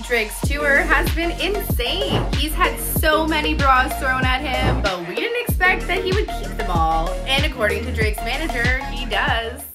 Drake's tour has been insane. He's had so many bras thrown at him, but we didn't expect that he would keep them all. And according to Drake's manager, he does.